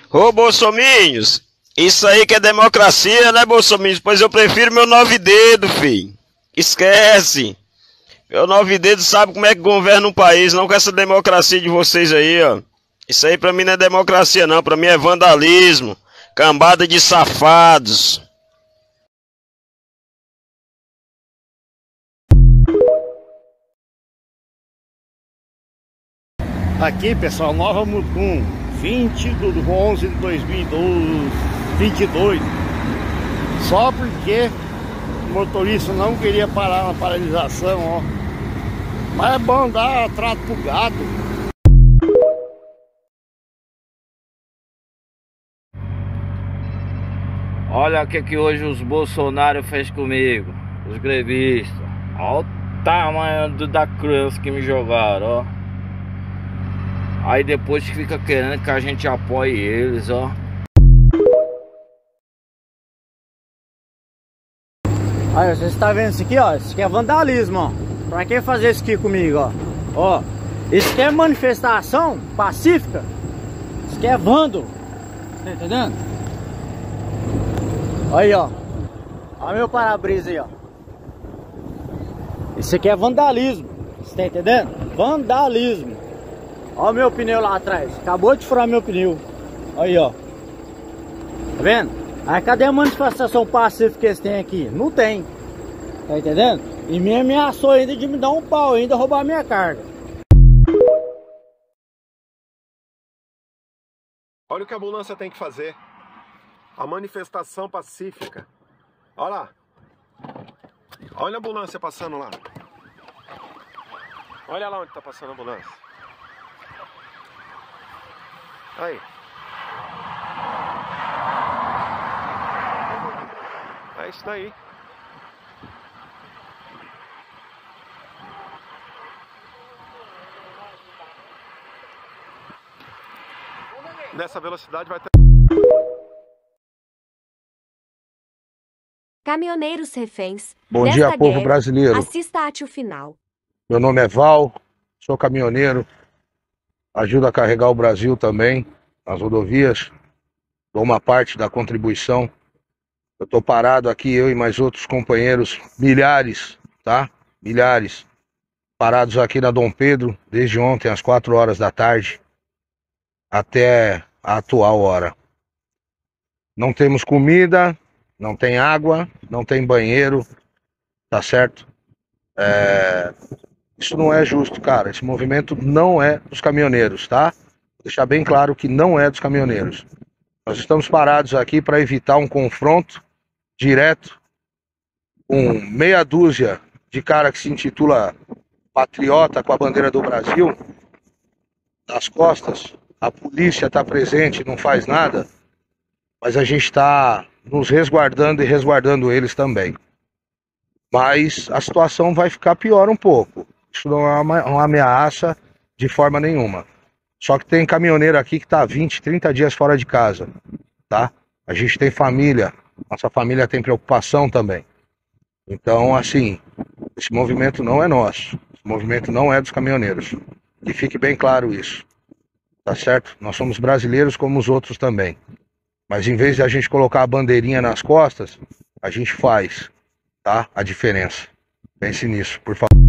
Ô, bolsominhos, isso aí que é democracia, né, bolsominhos? Pois eu prefiro meu 9 dedos, filho. Esquece. Meu 9 dedos sabe como é que governa um país, não com essa democracia de vocês aí, ó. Isso aí pra mim não é democracia, não. Pra mim é vandalismo. Cambada de safados. Aqui, pessoal, Nova Mutum, 20/11/2022. Só porque o motorista não queria parar na paralisação, ó. Mas é bom dar trato pro gado. Olha o que hoje os Bolsonaro fez comigo, os grevistas. Olha o tamanho da criança que me jogaram, ó. Aí depois fica querendo que a gente apoie eles, ó. Olha, você está vendo isso aqui, ó? Isso aqui é vandalismo, ó. Pra que fazer isso aqui comigo, ó? Ó, isso aqui é manifestação pacífica. Isso aqui é vândalo. Tá entendendo? Olha aí, ó. Olha meu para-brisa aí, ó. Isso aqui é vandalismo. Você tá entendendo? Vandalismo. Olha o meu pneu lá atrás. Acabou de furar meu pneu. Olha aí, ó. Tá vendo? Aí cadê a manifestação pacífica que eles têm aqui? Não tem. Tá entendendo? E me ameaçou ainda de me dar um pau, ainda roubar minha carga. Olha o que a ambulância tem que fazer. A manifestação pacífica. Olha lá. Olha a ambulância passando lá. Olha lá onde tá passando a ambulância. Aí. É isso daí. Nessa velocidade vai ter... Caminhoneiros reféns. Bom dia, povo brasileiro. Assista até o final. Meu nome é Val, sou caminhoneiro, ajudo a carregar o Brasil também, nas rodovias, dou uma parte da contribuição. Eu estou parado aqui, eu e mais outros companheiros, milhares, tá? Milhares, parados aqui na Dom Pedro, desde ontem às 4 horas da tarde, até a atual hora. Não temos comida, não tem água, não tem banheiro, tá certo? Isso não é justo, cara. Esse movimento não é dos caminhoneiros, tá? Vou deixar bem claro que não é dos caminhoneiros. Nós estamos parados aqui para evitar um confronto direto com meia dúzia de cara que se intitula patriota com a bandeira do Brasil nas costas. A polícia está presente, não faz nada, mas a gente está nos resguardando e resguardando eles também. Mas a situação vai ficar pior um pouco. Isso não é uma ameaça de forma nenhuma. Só que tem caminhoneiro aqui que está 20, 30 dias fora de casa, tá? A gente tem família, nossa família tem preocupação também. Então, assim, esse movimento não é nosso. Esse movimento não é dos caminhoneiros. Que fique bem claro isso. Tá certo? Nós somos brasileiros como os outros também. Mas em vez de a gente colocar a bandeirinha nas costas, a gente faz, tá? A diferença. Pense nisso, por favor.